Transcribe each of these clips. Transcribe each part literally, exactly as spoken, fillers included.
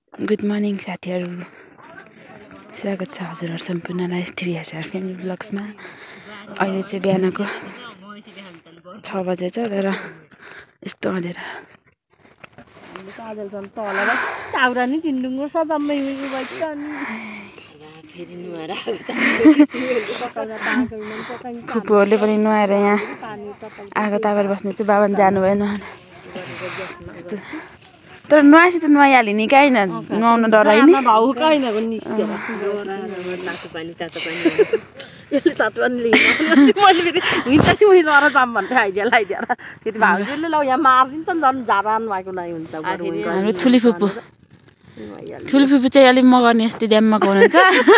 Good morning साथीहरू, स्वागत छ हजुरहरू सम्पूर्णलाई थ्री हजार फ्यामिली ब्लग्समा। अहिले चाहिँ बिहानको छ बजे छ, तर यस्तो अँधेरा फुपूहरूले पनि नुहाएर यहाँ आगो तापेर बस्ने चाहिँ बाबा जानु भएन। तर नुहाएपछि त नुहाइहाल्यो नि, काहीँ नुहाउनु डराइने हाम्रो ठुली फुपू ठुली फुपू चाहिँ अलिक मगाउने यस्तो ड्याममा हुनुहुन्छ।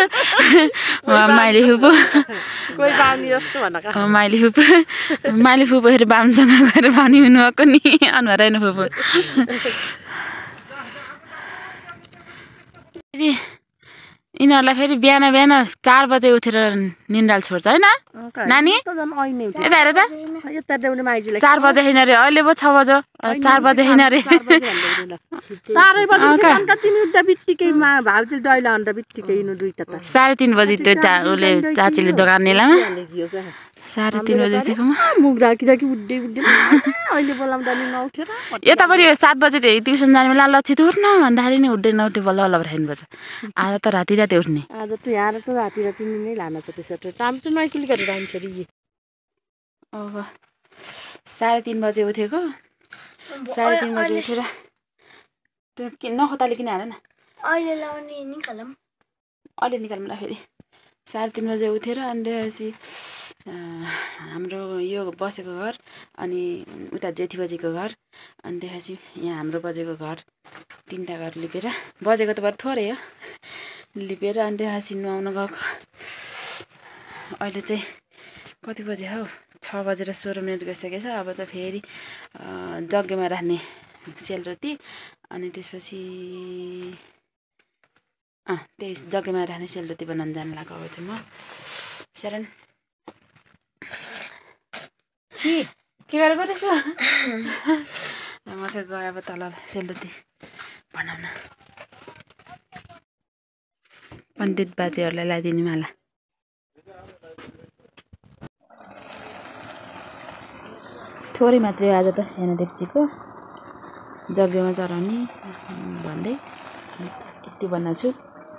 माइली फुपू माइली फुपू माइली फुपूहरू बामसँग गएर पानी हुनुभएको नि अनुहार होइन फुपू। फेरि यिनीहरूलाई फेरि बिहान बिहान चार बजे उठेर निन्द्राल छोड्छ होइन नानी? यता हेर त, चार बजे होइन रे, अहिले पो छ बजे, चार बजे होइन रे। साढे तिन बजी त्यो चा उसले चाचीले दोकान नेलामा साढे तिन बजी उठेको म। यता पनि सात बजी ट्युसन जाने बेला लक्षित उठ्न भन्दाखेरि नि उठ्दै नउठ्ने बल्ल बल्ल हेर्नुपर्छ। आज त राति राति उठ्ने, आज त यहाँ त राति राति नै लानु छ त्यसो काम चाहिँ नैकुली गरेर जान्छ रे। अब साढे तिन बजे उठेको, साढे तिन बजी उठेर त्यो किन नखताले किन हाल न अहिले लाउने निकालौँ, अहिले निकालौँ ल। फेरि साढे तिन बजे उठेर अनि त्यसपछि हाम्रो यो बसेको घर अनि उता जेठी बजेको घर अनि त्यसपछि यहाँ हाम्रो बजेको घर, तिनवटा घर लिपेर, बजेको त बरु थोरै हो लिपेर अनि त्यसपछि नुहाउन गएको। अहिले चाहिँ कति बजे हौ, छ बजेर सोह्र मिनट गइसकेछ। अब चाहिँ फेरि जग्गामा राख्ने सेलरोटी अनि त्यसपछि अँ त्यही जग्गामा राख्ने सेलरोटी बनाउनु जानु लाग्यो। अब चाहिँ म शरण छि के गरेको रहेछ म चाहिँ गएँ अब तल सेलरोटी बनाउन। पण्डित बाजेहरूलाई लगाइदिने माला। थोरै मात्रै आज त सानो डेक्चीको जग्गामा चढाउने भन्दै यति बनाएको छु।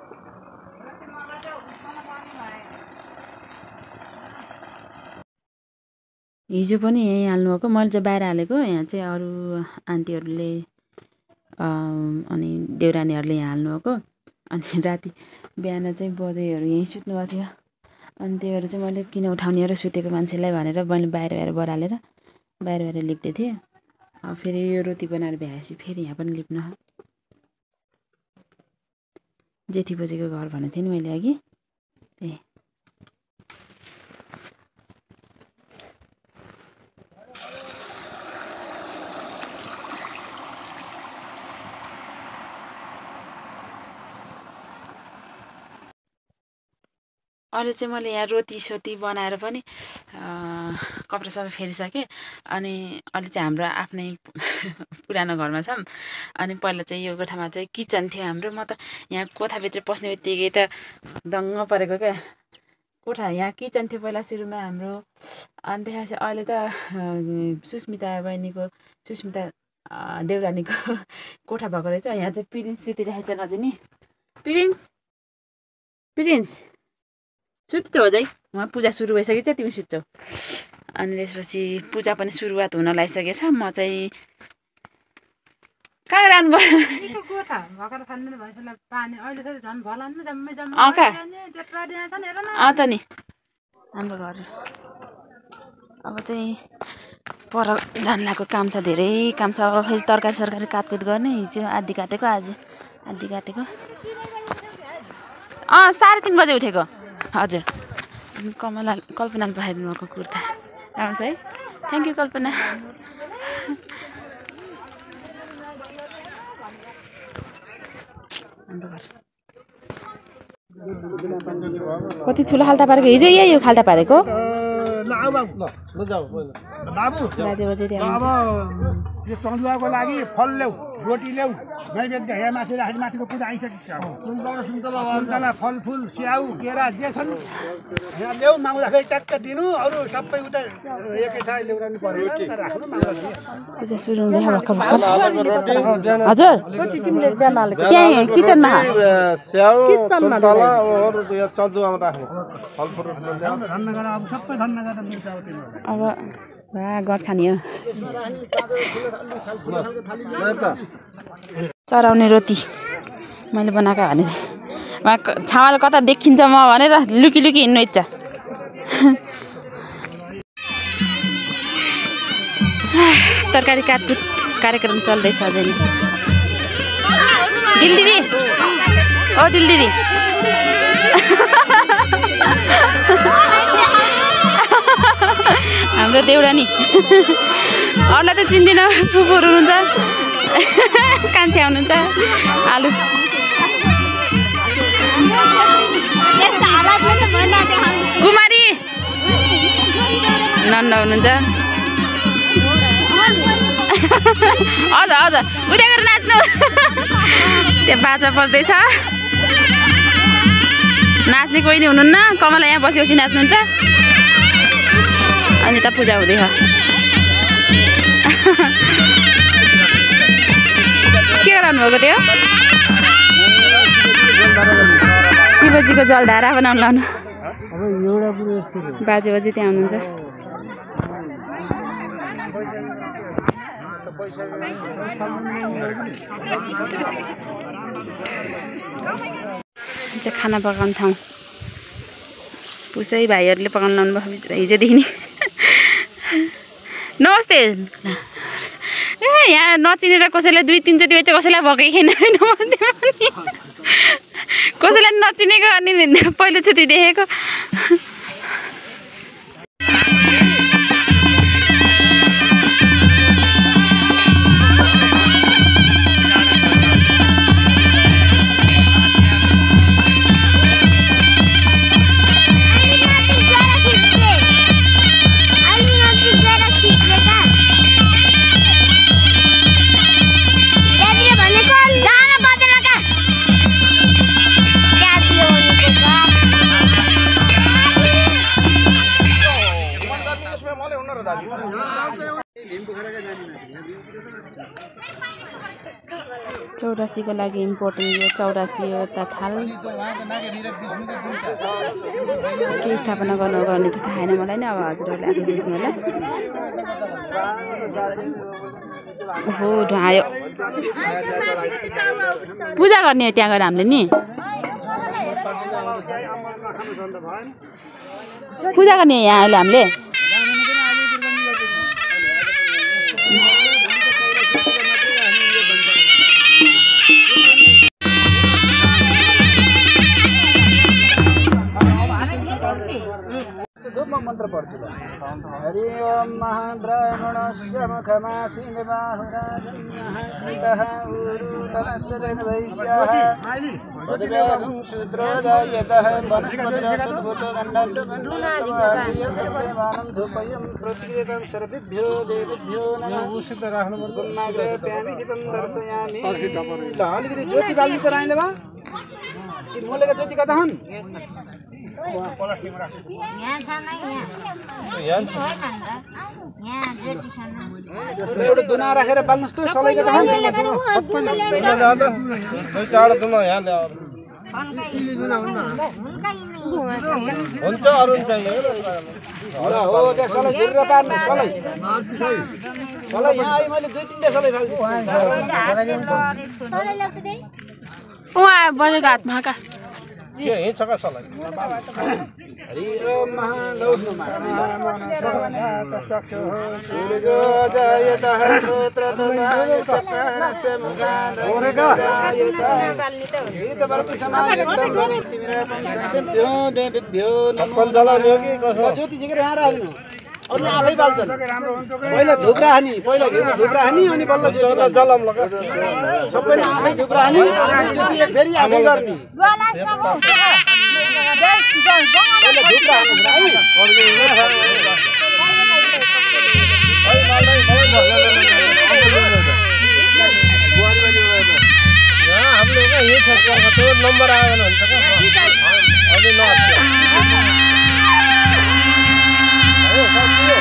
हिजो पनि यहीँ हाल्नुभएको, मैले चाहिँ बाहिर हालेको, यहाँ चाहिँ अरू आन्टीहरूले अनि देउरानीहरूले यहाँ हाल्नुभएको। अनि राति बिहान चाहिँ बजेहरू यहीँ सुत्नुभएको थियो, अनि त्यही भएर चाहिँ मैले किन उठाउने र सुतेको मान्छेलाई भनेर मैले बाहिर बाहिर बरालेर बाहिर बाहिर लिप्दै थिएँ। अब फेरि यो रोटी बनाएर भ्याएपछि फेरि यहाँ पनि लिप्न। जेठी बजेको घर भनेको थिएँ नि मैले अघि, त्यही अहिले चाहिँ मैले यहाँ रोटी सोटी बनाएर पनि कपडा सबै फेरिसकेँ। अनि अहिले चाहिँ हाम्रो आफ्नै पुरानो घरमा छौँ। अनि पहिला चाहिँ यो कोठामा चाहिँ किचन थियो हाम्रो। म त यहाँ कोठाभित्र पस्ने बित्तिकै त दङ्ग परेको क्या। कोठा यहाँ किचन थियो पहिला सुरुमा हाम्रो, अनि त्यसपछि अहिले त सुस्मिता बहिनीको सुस्मिता देउरानीको कोठा भएको रहेछ। यहाँ चाहिँ प्रिन्स सुतिरहेको छ नदिनी, प्रिन्स प्रिन्स सुत्छौ अझै, उहाँ पूजा सुरु भइसकेको छ, तिमी सुत्छौ। अनि त्यसपछि पूजा पनि सुरुवात हुन लागिसकेको छ। म चाहिँ कहाँ राख्नु भयो अँ त नि हाम्रो घर। अब चाहिँ पर जानु लागेको, काम छ, धेरै काम छ। अब फेरि तरकारी सरकारी काटकुट गर्ने, हिजो आधी काटेको आज आधी काटेको। अँ साढे तिन बजे उठेको हजुर। कमला कल्पनाले पठाइदिनु भएको कुर्ता राम्रो छ है, थ्याङ्क यू कल्पना। कति ठुलो खाल्टा पारेको, हिजो यही हो खाल्टा पारेको। बाजे बजे अब यो चन्दुवाको लागि फल ल्याऊ, रोटी ल्याऊ, नैवेद्य यहाँ माथि राखेर माथिको पूजा आइसकेको छ सुन्तला फलफुल स्याउ केरा जे छन् यहाँ ल्याउ माग्दाखेरि ट्याक्क दिनु अरू सबै उता एकै ठाउँ ल्याउनु परेन तर राख्नु माग्दा पूजा सुरु हुँदै भर्खर भर्खर हजुर त्यहाँ किचनमा स्याउ सुन्तला और यो चदुवामा राख्नु फलफुल धन्न गरेर अब सबै धन्न गरेर मिल्छ अब तिमीहरू अब वा गट खाने हो चराउने रोटी मैले बनाएको भने उहाँ छावाल कता देखिन्छ म भनेर लुकी लुकी हिँड्नु इच्छा तरकारी काटकुट कार्यक्रम चल्दैछ अझै नि दिलदिदी ओ दिलदिदी हाम्रो देउरानी अरूलाई त चिन्दिनँ फुपूहरू हुनुहुन्छ कान्छे आउनुहुन्छ आलु कुमारी नन्द हुनुहुन्छ हजुर हजुर उद्या गरेर नाच्नु त्यो बाजा बज्दैछ नाच्ने कोही नि हुनुहुन्न कमला यहाँ बसी बसी नाच्नुहुन्छ अनि त पूजा हुँदैछ के गराउनु भएको थियो शिवजीको जलधारा बनाउनु लानु बाजे बाजे त्यहाँ हुनुहुन्छ खाना पकाउने ठाउँ पुसै भाइहरूले पकाउनु लाउनु भयो हिजोदेखि नि नमस्ते ए यहाँ नचिनेर कसैलाई दुई तिनचोटि चाहिँ कसैलाई भएकै छैन नमस्ते पनि कसैलाई नचिनेको अनि पहिलोचोटि देखेको चौरासीको लागि इम्पोर्टेन्ट यो चौरासी हो यता ठाल के स्थापना गर्नु गर्ने त थाहा छैन मलाई नै अब हजुरहरूले आफै बुझ्नु होला हो ढायो पूजा गर्ने हो त्यहाँ गएर हामीले नि पूजा गर्ने यहाँ अहिले हामीले मंत्र पढ़ती हरि ओम महाब्राह्मणस्य मुखमासीन बाहुराजन्यः उरुतलस्य वैश्यः पदव्यागं शूद्रोदयतः वनस्पतिरसद्भूतो गन्धर्वगन्धर्ववादीयसर्वेमानं धूपयं प्रोत्क्रियतं सर्वेभ्यो देवेभ्यो नमः उषित राख्नु गुन्नाग्रे प्यामि दीपं दर्शयामि ल अलिकति ज्योति बाल्नु त राइले बा कि मोलेको ज्योति कता हुन् एउटा दुना राखेर बाल्नुस् त सलाइको त चाड दुना यहाँ ल्याउ हुन्छ अरु चाहिए होला हो त्यहाँ सलाई झुरेर पार्नु सलाई सलाई यहाँ आइ मैले दुई तीनटा सलाई फाल्छु सलाई लाग्छ दे उहाँ बजेको हातमा का के हिँड्छ का सलाई हरि ओम महालौहमा सूर्यो जायतः श्रोत्रतुमायचक्रस्य मुखादयतः समायुक्तं वनितिमिरपं सर्वेभ्यो देवेभ्यो नमः ज्योति जिगेर यहाँ राख्नु अरु आफै बाल्छन् पहिला धुप राख्ने पहिला घिउ धुप राख्ने अनि बल्ल ज्योति जलम लगा सबैले आफै धुप राख्ने ज्योति एक फेरि आफै गर्ने पहिला धुप राख्नु है सक्नु क्या यही छ त्यो नम्बर आएन हुन्छ क्या अहिले नआत्यो हो सक्यो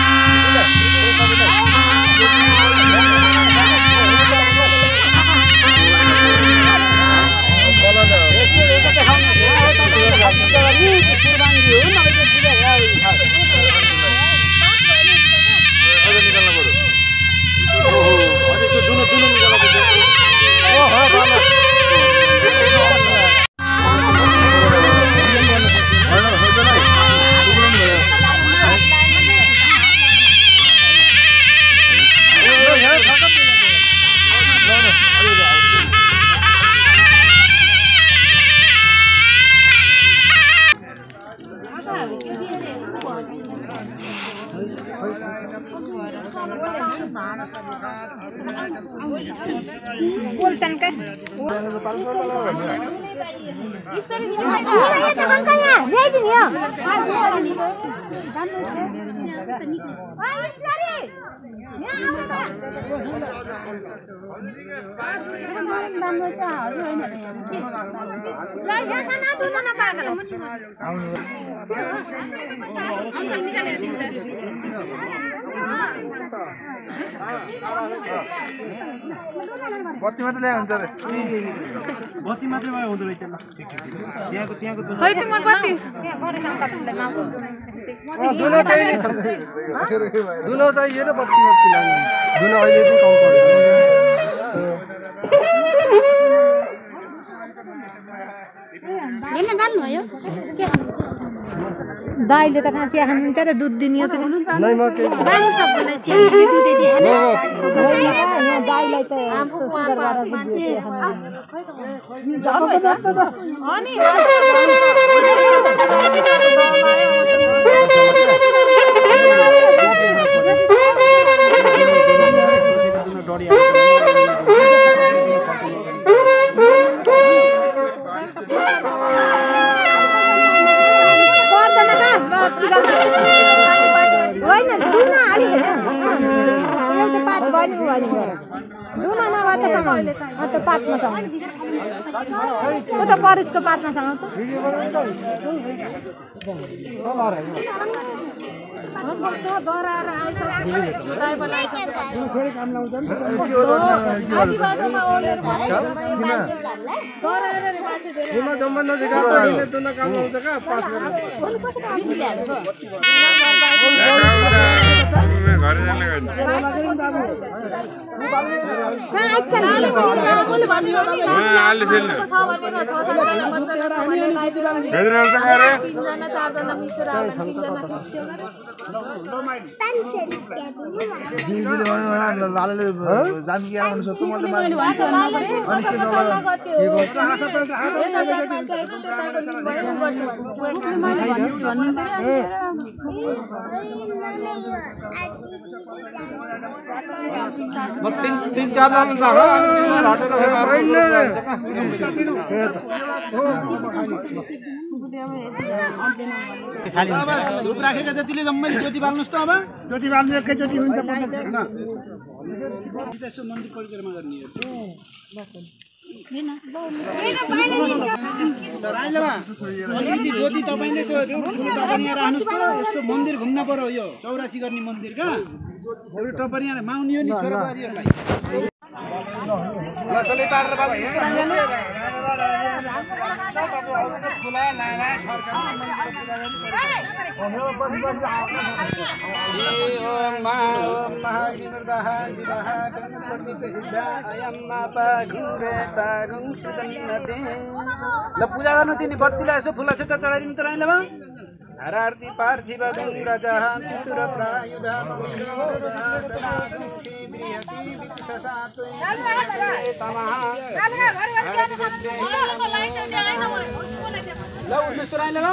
बोलछन् के बत्ती मात्रै ल्याए हुन्छ रे बत्ती मात्रै भयो हुँदो रहेछ ल त्यहाँको त्यहाँको खै त मन बत्ती दुनो चाहिँ दुनो चाहिँ यो बत्ती मात्रै लाग्ने दुनो अहिले चाहिँ कम पर्यो हैन गान्नु भयो दाइले त कहाँ चिया खानुहुन्छ र दुध दिने हो त नै म के गान्नु सबैलाई चिया दिने दुध दिने हैन यहाँ दाइलाई त आफू सुगर गरेर मान्छे अनि होइन दुध अलि एउटा पात बन्नु भने दुध नभए त अन्त पातमा छ त्यो त परिचको पातमा छ दराएर आउँछ ड्राइभर जम्मा नजिक दुनो काम आउँछ क्या पास गरेर लाले जामी के आउनु सक्छ म त म तीन तीन चार जना राखेर धुप राखेका जतिले जम्मै ज्योति बाल्नुस् त अब ज्योति बाल्नु एकै ज्योति हुन्छ हैन त्यसो मन्दिर परिक्रमा गर्ने हो अलिकति ज्योति तपाईँले त्यो टपरिया राख्नुहोस् त यस्तो मन्दिर घुम्न पर्यो यो चौरासी गर्ने मन्दिर का अरू टपरिया माउनी हो नि छोराबारीहरूलाई नसले पारेर ल पूजा गर्नु तिनी बत्तीलाई यसो फुला छुट्टा चढाइदिनु त राई ल हरार्ति पार्थिव गङ्गा पितुर प्रायुध ल उठ्नुहोस् त राई ल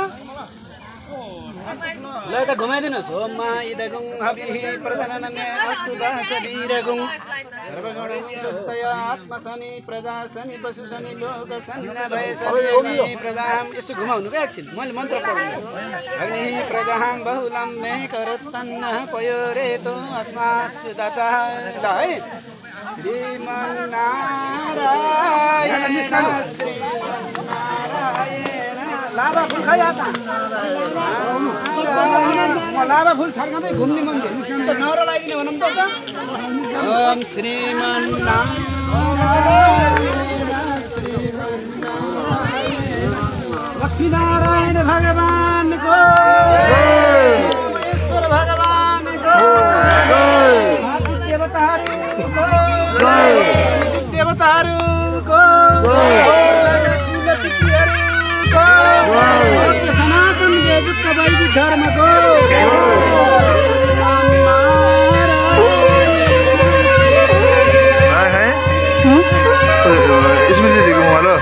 ल यता घुमाइदिनुहोस् होममा इदगुङ हविः प्रधानमे अस्तु दासवीरगुङ सर्वगुणैः स्वस्तय आत्मशनि प्रजाशनि पशुशनि लोकसन्नभयशनि प्रजां यसो घुमाउनु क्या एकछिन मैले मन्त्र पढ्नु अग्निः प्रजां बहुलं मे करोत्तन्नः पयोरेतो अस्मास्तु दाता ल है श्रीमन्नारायण श्रीमन्नारायण लाभा फुल खाइ आता लाभा फुल छर्काउँदै घुम्ने मन थियो त नरो लागिने भनौँ त ओम श्रीमन्नारायण लक्ष्मीनारायण भगवानको ईश्वर भगवानको देवताहरूको देवताहरूको कुलपितृहरूको सनातन वेदयुक्त वैदिक धर्मको इसमें देखो वाला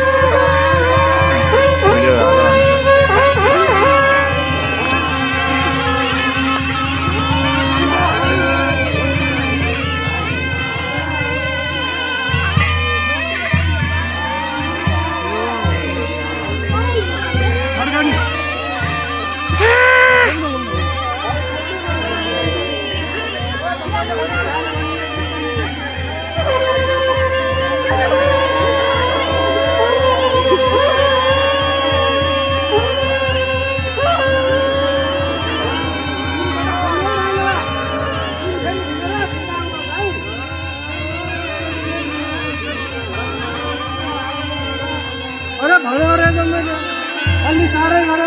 अरे भलो रे जम्मे अलि सारै गरे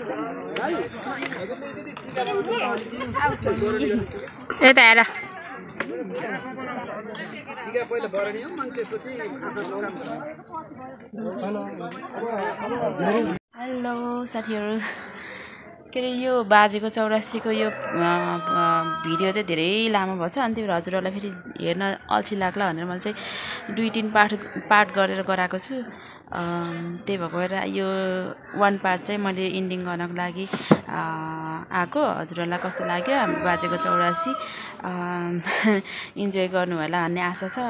यता हेर टिका पहिला भरनी हो अनि त्यसपछि हेलो साथीहरू के अरे यो बाजेको चौरासीको यो भिडियो चाहिँ धेरै लामो भएको छ अनि त्यो हजुरहरूलाई फेरि हेर्न अल्छी लाग्ला भनेर मैले चाहिँ दुई तिन पार्ट पार्ट गरेर गराएको छु त्यही भएको भएर यो वान पार्ट चाहिँ मैले इन्डिङ गर्नको लागि आएको हजुरहरूलाई कस्तो लाग्यो हाम्रो बाजेको चौरासी इन्जोय गर्नु होला भन्ने आशा छ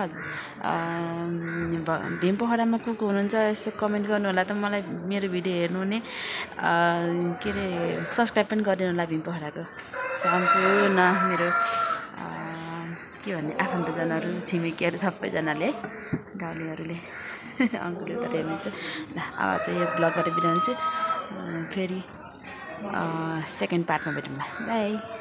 भीम पोखरामा को को हुनुहुन्छ यसो कमेन्ट गर्नु होला त मलाई मेरो भिडियो हेर्नु हुने के अरे सब्सक्राइब पनि गरिदिनु होला भीम पोखराको सम्पूर्ण मेरो के भन्ने आफन्तजनहरू छिमेकीहरू सबैजनाले गाउँलेहरूले अङ्कलले त हेर्नुहुन्छ ल अब चाहिँ यो ब्लगबाट बिदा हुन्छ फेरि सेकेन्ड पार्टमा भेटौँला बाई।